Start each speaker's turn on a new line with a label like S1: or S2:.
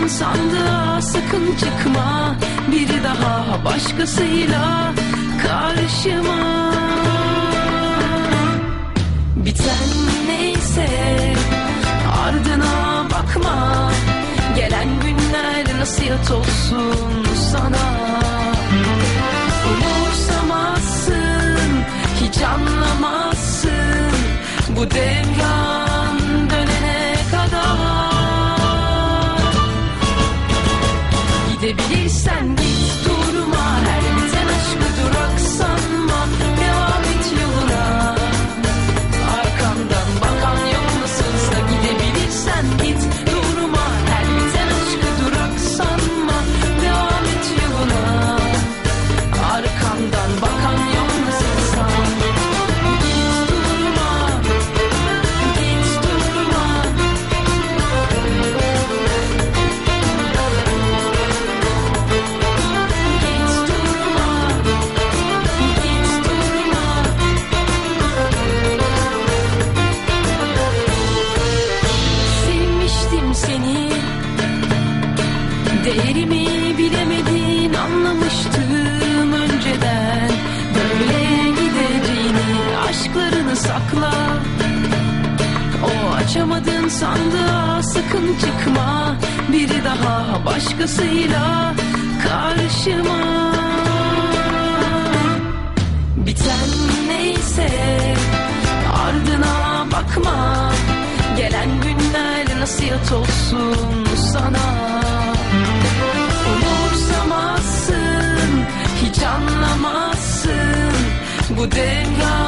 S1: Açamadın sandığa sakın çıkma, biri daha başkasıyla karşıma. Biten neyse ardına bakma, gelen günler nasihat olsun sana. Umursamazsın, hiç anlamazsın bu devran dönene kadar. Gidebilirsen git, durma, her biten aşkı durak sanma, devam et yoluna. Arkandan bakan yok nasılsa, gidebilirsen git, durma, her biten aşkı durak sanma, devam et yoluna. Arkandan bakan yok nasılsa. Git durma, git durma. Sevmiştim seni, değerimi bilemedin, anlamıştım önceden. Böyle gideceğini, aşklarını sakla. O açamadın sandığa sakın çıkma, biri daha başkasıyla karşıma. Biten neyse ardına bakma, gelen günler nasihat olsun sana. Umursamazsın, hiç anlamazsın bu devran